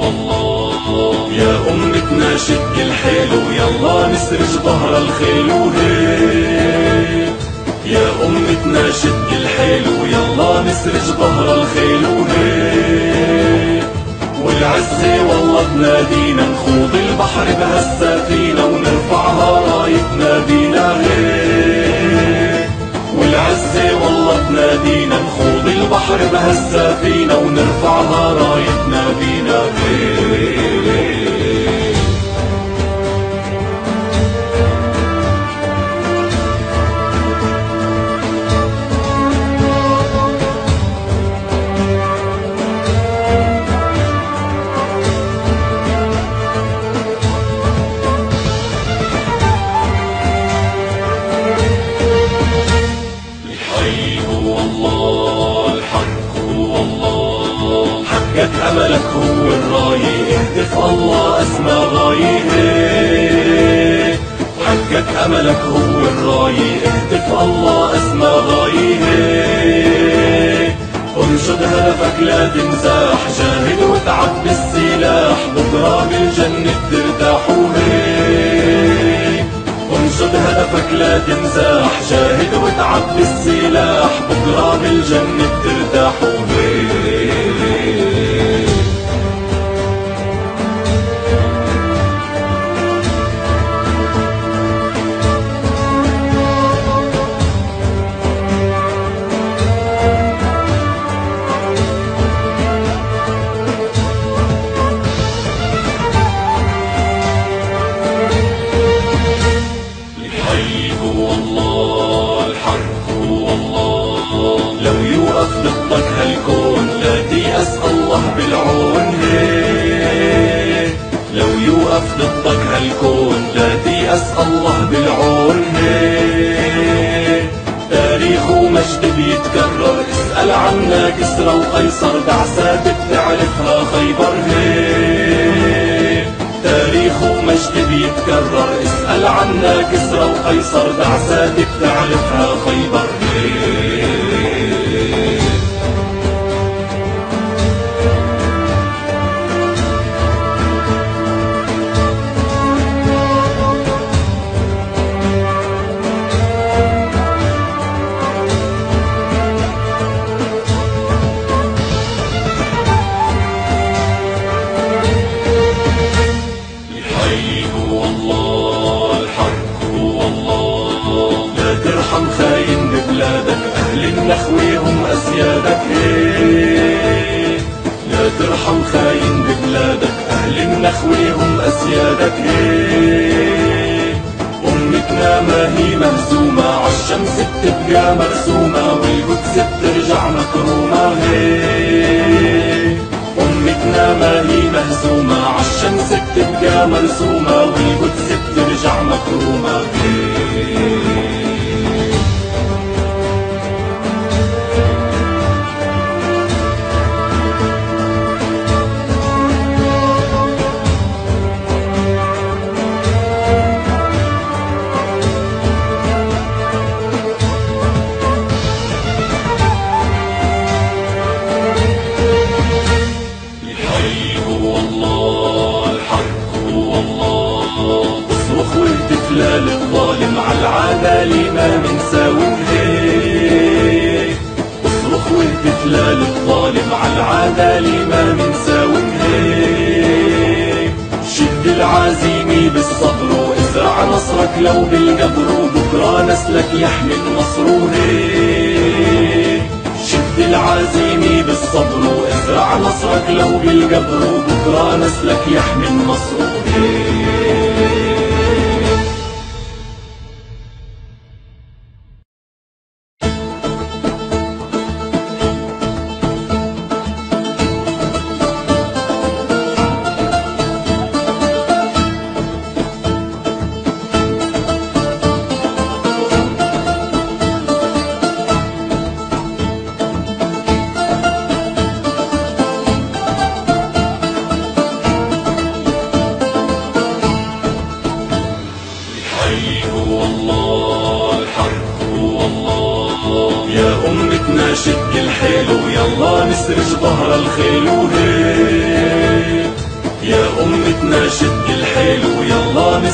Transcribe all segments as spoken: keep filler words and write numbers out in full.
والله يا أمتنا شد الحيل ويلا نسرج ظهر الخيل وهيك. يا أمتنا شد الحيل ويلا نسرج ظهر الخيل وهيك. والعزة والله تنادينا نخوض البحر بهالسفينة ونرفعها رايتنا بينا هيك. والعزة والله تنادينا نخوض البحر بهالسفينة ونرفعها رايتنا بينا هيك. حقك أملك هو الراية اهدف الله أسمى غاية. حقك أملك هو الراية اهدف الله أسمى غاية. انشد هدفك لا تنزاح جاهد وتعب بالسلاح بكرة بالجنة ترتاح وهيك. انشد هدفك لا تنزاح جاهد وتعب بالسلاح بكرة بالجنة ترتاح وهيك. ضدك هالكون لا تيأس الله بالعون هيك. لو يوقف ضدك هالكون لا تيأس الله بالعون هيك. تاريخ ومجد بيتكرر اسأل عنا كسرى وقيصر بعثات بتعرفها خيبر هيك. تاريخ ومجد بيتكرر اسأل عنا كسرى وقيصر بعثات بتعرفها خيبر هيك. ترحم خاين ببلادك أهل النخوة هم أسيادك هيك. لا ترحم خاين ببلادك أهل النخوة هم أسيادك هيك. أمتنا ما هي مهزومة عالشمس بتبقى مرسومة والقدس بترجع مكرومة هيك. أمتنا ما هي مهزومة عالشمس بتبقى مرسومة والقدس بترجع مكرومة هيك. للظالم عالعدالة ما منساوي هيك. اصرخ واهتف للظالم عالعدالة ما منساوي هيك. شد العزيمة بالصبر وازرع نصرك لو بالقبر وبكرة نسلك يحمي النصر هيك. شد العزيمة بالصبر وازرع نصرك لو بالقبر وبكرة نسلك يحمي النصر هيك. أمتنا شد الحيل ويلا نسرج ظهر الخيل وهيك.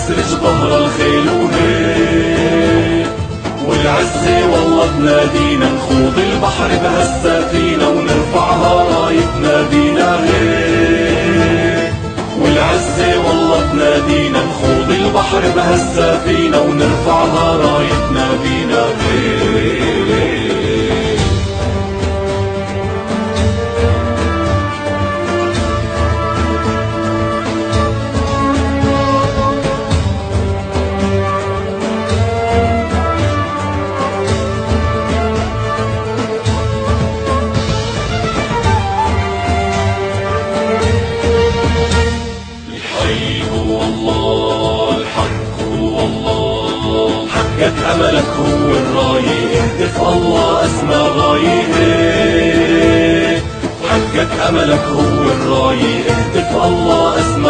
تسرج ظهر الخيل وهيك، والعزة والله تنادينا نخوض البحر بهالسفينة ونرفعها رايتنا بينا هيك، والعزة والله تنادينا نخوض البحر بهالسفينة ونرفعها رايتنا بينا هيك. حقق أملك هو الراية، اهدف الله أسمى غاية، حقق أملك هو الراية، اهدف الله أسمى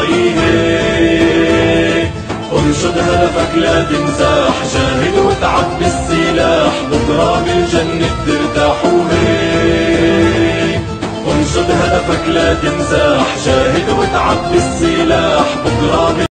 غاية، انشد هدفك لا تنزاح، جاهد وتعب بالسلاح، بكرة بالجنة ترتاح وهيك، انشد هدفك لا تنزاح، جاهد وتعب بالسلاح، بكرة